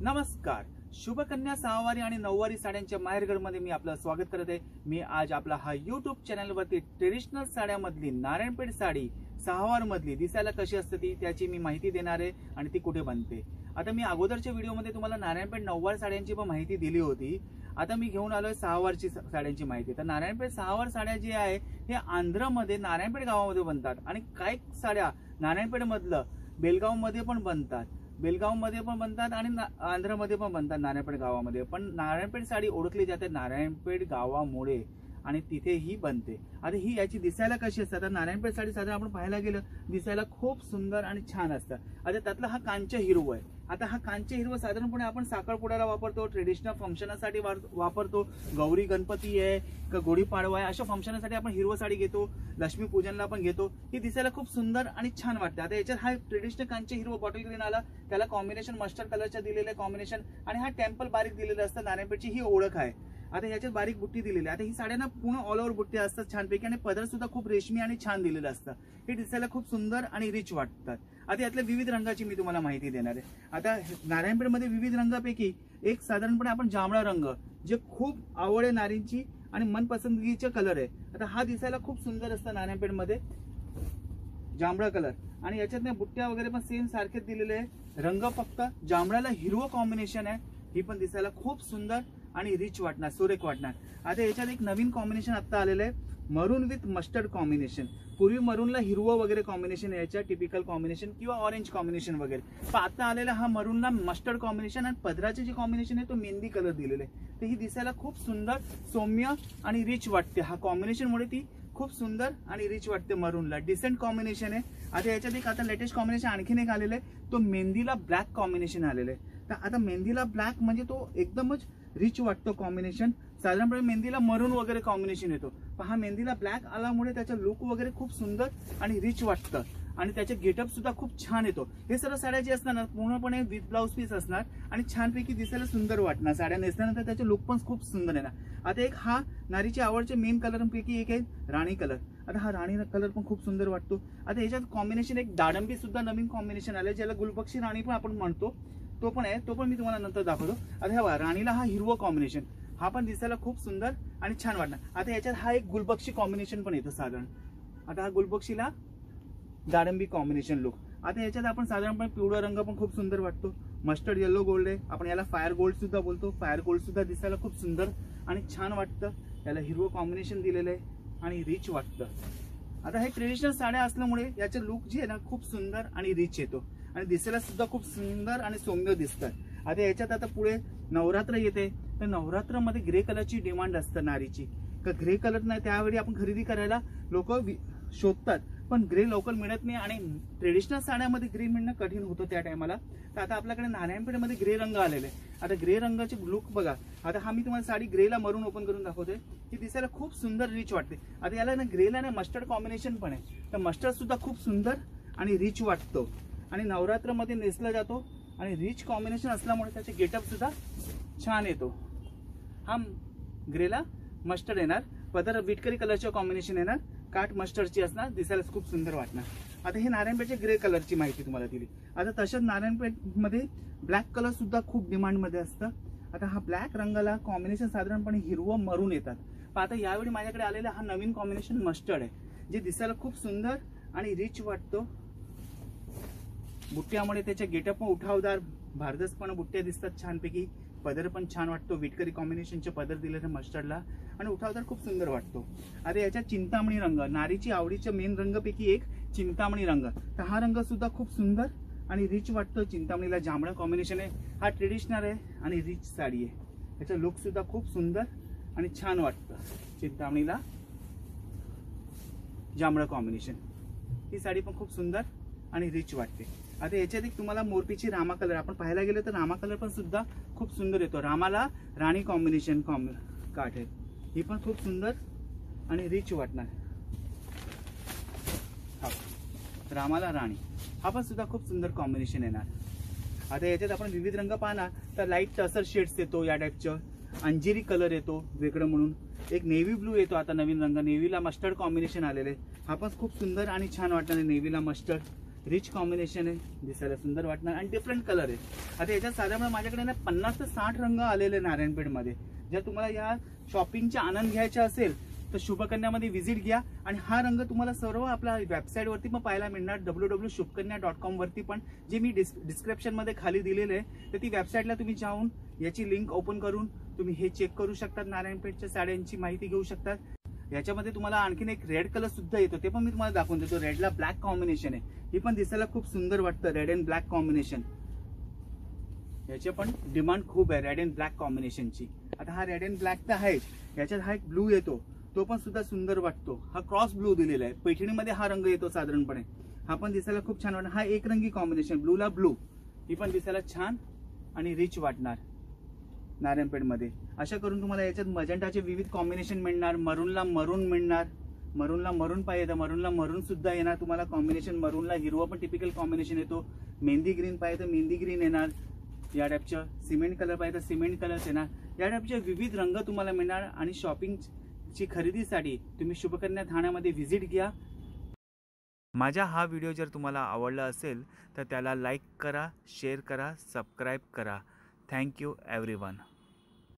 नमस्कार. शुभकन्या सहावारी आणि नऊवारी साड्यांच्या माहेरघरमध्ये मी आपलं स्वागत करत आहे. मी आज आपला हा YouTube चॅनलवरती ट्रेडिशनल साड्यामधली नारायणपेठ साडी सहावार मधली दिसायला कशी असते ती त्याची मी माहिती देणार आहे आणि ती कुठे बनते. आता मी अगोदरच्या व्हिडिओमध्ये तुम्हाला नारायणपेठ नऊवार साड्यांची पण माहिती दिली होती. आता मी घेऊन आलोय सहावारची साड्यांची माहिती. तर नारायणपेठ सहावार साड्या जी आहे हे आंध्रमध्ये नारायणपेठ गावामध्ये बनतात आणि काही साड्या नारायणपेठ मधलं बेलगाव मध्ये पण बनतात. बेलगाव मध्ये पण बनतात आणि आंध्रमध्ये पण बनतात नारायणपेठ गावामध्ये. पण नारायणपेठ साडी ओळखली जाते नारायणपेठ गावामुळे आणि तिथे ही बनते. आता ही याची दिसायला कशी असते. आता नारायणपेठ साडी साधारण आपण पाहायला गेलं दिसायला खूप सुंदर आणि छान असतं. आता त्यातला हा कांच हिरवा आहे. आता हा कांच हिरवा साधारणपणे आपण साखरपुड्याला वापरतो, ट्रेडिशनल फंक्शनासाठी वापरतो. गौरी गणपती आहे का गुढीपाडवा आहे अशा फंक्शनासाठी आपण हिरवा साडी घेतो. लक्ष्मीपूजनला पण घेतो. ही दिसायला खूप सुंदर आणि छान वाटते. आता याच्यात हा ट्रेडिशनल कांच हिरवा बॉटल ग्रीन आला, त्याला कॉम्बिनेशन मस्टर्ड कलरच्या दिलेलं कॉम्बिनेशन आणि हा टेम्पल बारीक दिलेलं असतं. नारायणपेठची ही ओळख आहे. आता ह्याच्यात बारीक बुट्टी दिलेली आहे. आता ही साड्यांना पूर्ण ऑल ओव्हर बुट्टी असतात छानपैकी आणि पदर सुद्धा खूप रेशमी आणि छान दिलेलं असतं. हे दिसायला खूप सुंदर आणि रिच वाटतात. आता यातल्या विविध रंगाची मी तुम्हाला माहिती देणार आहे. आता नारायणपेठमध्ये विविध रंगापैकी एक साधारणपणे आपण जांभळा रंग जे खूप आवड आहे नारींची आणि मनपसंदगीचे कलर आहे. आता हा दिसायला खूप सुंदर असतं नारायणपेठमध्ये जांभळा कलर आणि याच्यात बुट्ट्या वगैरे पण सेम सारखेच दिलेले आहे. रंग फक्त जांभळ्याला हिरवं कॉम्बिनेशन आहे. ही पण दिसायला खूप सुंदर आणि रिच वाटणार, सुरेख वाटणार. आता याच्यात एक नवीन कॉम्बिनेशन आता आलेलं आहे मरून विथ मस्टर्ड कॉम्बिनेशन. पूर्वी मरूनला हिरवं वगैरे कॉम्बिनेशन याच्या टिपिकल कॉम्बिनेशन किंवा ऑरेंज कॉम्बिनेशन वगैरे. पण आता आलेला हा मरूनला मस्टर्ड कॉम्बिनेशन आणि पदराचे जे कॉम्बिनेशन आहे तो मेहंदी कलर दिलेले आहे. तर ही दिसायला खूप सुंदर, सौम्य आणि रिच वाटते. हा कॉम्बिनेशनमुळे ती खूप सुंदर आणि रिच वाटते. मरूनला डिसेंट कॉम्बिनेशन आहे. आता याच्यात एक आता लेटेस्ट कॉम्बिनेशन आणखीन एक आलेलं आहे तो मेहंदीला ब्लॅक कॉम्बिनेशन आलेलं आहे. तर आता मेहंदीला ब्लॅक म्हणजे तो एकदमच रिच वाटतो कॉम्बिनेशन. साधारणपणे मेहंदीला मरून वगैरे कॉम्बिनेशन येतो पण हा मेहंदीला ब्लॅक आल्यामुळे त्याचा लुक वगैरे खूप सुंदर आणि रिच वाटतं आणि त्याचे गेटअप सुद्धा खूप छान येतो. हे सर्व साड्या जे असणार ना पूर्णपणे विथ ब्लाउज पीस असणार आणि छानपैकी दिसायला सुंदर वाटणार. साड्या नेसल्यानंतर त्याचे लुक पण खूप सुंदर येणार. आता एक हा नारीची आवडचे मेन कलरपैकी एक आहे राणी कलर. आता हा राणी कलर पण खूप सुंदर वाटतो. आता याच्यात कॉम्बिनेशन एक दाडंबी सुद्धा नवीन कॉम्बिनेशन आलं ज्याला गुलबक्षी राणी पण आपण म्हणतो. तो पण आहे, तो पण मी तुम्हाला नंतर दाखवतो. आता हा राणीला हा हिरवं कॉम्बिनेशन हा पण दिसायला खूप सुंदर आणि छान वाटणार. आता याच्यात हा एक गुलबक्षी कॉम्बिनेशन पण येतो साधारण. आता हा गुलबक्षीला दाडंबी कॉम्बिनेशन लुक. आता याच्यात आपण साधारणपणे पिवळा रंग पण खूप सुंदर वाटतो. मस्टर्ड येलो गोल्ड आहे, आपण याला फायर गोल्ड सुद्धा बोलतो. फायर गोल्ड सुद्धा दिसायला खूप सुंदर आणि छान वाटतं. याला हिरवं कॉम्बिनेशन दिलेलं आहे आणि रिच वाटतं. आता हे ट्रेडिशनल साड्या असल्यामुळे याचे लुक जे आहे ना खूप सुंदर आणि रिच येतो आणि दिसायला सुद्धा खूप सुंदर आणि सौम्य दिसतात. आता याच्यात आता पुढे नवरात्र येते तर नवरात्रमध्ये ग्रे कलरची डिमांड असतं नारीची. का ग्रे कलर नाही त्यावेळी आपण खरेदी करायला लोक शोधतात पण ग्रे लवकर मिळत नाही आणि ट्रेडिशनल साड्यामध्ये ग्रे मिळणं कठीण होतं त्या टायमाला. तर आता आपल्याकडे नारायणपेठमध्ये ग्रे रंग आलेले. आता ग्रे रंगाचे लुक बघा. आता हा मी तुम्हाला साडी ग्रेला मरून ओपन करून दाखवतोय. ही दिसायला खूप सुंदर रिच वाटते. आता याला ना ग्रेला ना मस्टर्ड कॉम्बिनेशन पण आहे. तर मस्टर्ड सुद्धा खूप सुंदर आणि रिच वाटतो आणि नवरात्रमध्ये नेसला जातो आणि रिच कॉम्बिनेशन असल्यामुळे त्याचे गेटअप सुद्धा छान येतो. हा ग्रेला मस्टर्ड येणार, पदर विटकरी कलरचे कॉम्बिनेशन येणार, काठ मस्टर्डची असणार, दिसायला खूप सुंदर वाटणार. आता हे नारायणपेठच्या ग्रे कलरची माहिती तुम्हाला दिली. आता तसंच नारायणपेठमध्ये ब्लॅक कलर सुद्धा खूप डिमांडमध्ये असतं. आता हा ब्लॅक रंगाला कॉम्बिनेशन साधारणपणे हिरवं मरून येतात. पण आता यावेळी माझ्याकडे आलेला हा नवीन कॉम्बिनेशन मस्टर्ड आहे जे दिसायला खूप सुंदर आणि रिच वाटतो. बुट्ट्यामुळे त्याच्या गेटअप पण उठावदार भारदसपणे बुट्ट्या दिसतात छानपैकी. पदर पण छान वाटतो. विटकरी कॉम्बिनेशनचे पदर दिलेले मस्टर्डला आणि उठावदार खूप सुंदर वाटतो. आता याच्यात चिंतामणी रंग नारीची आवडीच्या मेन रंगपैकी एक चिंतामणी रंग. तर हा रंग सुद्धा खूप सुंदर आणि रिच वाटतो. चिंतामणीला जांभळा कॉम्बिनेशन आहे. हा ट्रेडिशनल आहे आणि रिच साडी आहे. त्याचा लुक सुद्धा खूप सुंदर आणि छान वाटतं. चिंतामणीला जांभळा कॉम्बिनेशन ही साडी पण खूप सुंदर आणि रिच वाटते. आता याच्यात एक तुम्हाला मोरपीची रामा कलर आपण पाहायला गेलं तर रामा कलर पण सुद्धा खूप सुंदर येतो. रामाला राणी कॉम्बिनेशन काठ आहे. ही पण खूप सुंदर आणि रिच वाटणार. रामाला राणी हा पण सुद्धा खूप सुंदर कॉम्बिनेशन येणार. आता याच्यात आपण विविध रंग पाहणार तर लाईट टसर शेड्स येतो. या टाईपचं अंजिरी कलर येतो वेगळं म्हणून. एक नेव्ही ब्लू येतो आता नवीन रंग. नेव्हीला मस्टर्ड कॉम्बिनेशन आलेले. हा पण खूप सुंदर आणि छान वाटणार नेव्हीला मस्टर्ड. रिच कॉम्बिनेशन आहे, दिसायला सुंदर वाटणार आणि डिफरंट कलर आहे. आता याच्यात साधारण माझ्याकडे ना 50 ते 60 रंग आलेले नारायणपेठमध्ये. जर तुम्हाला या शॉपिंगचा आनंद घ्यायचा असेल तर शुभकन्यामध्ये व्हिजिट घ्या. आणि हा रंग तुम्हाला सर्व आपल्या वेबसाईटवरती पण पाहायला मिळणार, www.shubhkanya.com वरती पण, जे मी डिस्क्रिप्शनमध्ये खाली दिलेले आहे. तर ती वेबसाईटला तुम्ही जाऊन याची लिंक ओपन करून तुम्ही हे चेक करू शकतात, नारायणपेठच्या साड्यांची माहिती घेऊ शकतात. याच्यामध्ये तुम्हाला आणखीन एक रेड कलर सुद्धा येतो, ते पण मी तुम्हाला दाखवून देतो. रेडला ब्लॅक कॉम्बिनेशन आहे, ही पण दिसायला खूप सुंदर वाटतं. रेड अँड ब्लॅक कॉम्बिनेशन, याचे पण डिमांड खूप आहे रेड अँड ब्लॅक कॉम्बिनेशनची. आता हा रेड अँड ब्लॅक तर आहे, याच्यात हा एक ब्लू येतो, तो पण सुद्धा सुंदर वाटतो. हा क्रॉस ब्लू दिलेला आहे, पैठणीमध्ये हा रंग येतो साधारणपणे. हा पण दिसायला खूप छान वाटणार. हा एक रंगी कॉम्बिनेशन, ब्लूला ब्लू, ही पण दिसायला छान आणि रिच वाटणार नारायणपेठमध्ये. अशा करून तुम्हाला याच्यात मजेंटाचे विविध कॉम्बिनेशन मिळणार. मरूनला मरून मिळणार, मरूनला मरून पाहिजे तर मरूनला मरून सुद्धा येणार तुम्हाला कॉम्बिनेशन. मरूनला हिरवा पण टिपिकल कॉम्बिनेशन येतो. मेहंदी ग्रीन पाहिजे तर मेहंदी ग्रीन येणार, या टाईपचं. सिमेंट कलर पाहिजे तर सिमेंट कलर येणार. या टाईपचे विविध रंग तुम्हाला मिळणार. आणि शॉपिंगची खरेदीसाठी तुम्ही शुभकन्या ठाण्यामध्ये व्हिजिट घ्या. माझा हा व्हिडिओ जर तुम्हाला आवडला असेल तर त्याला लाईक करा, शेअर करा, सबस्क्राईब करा. Thank you everyone.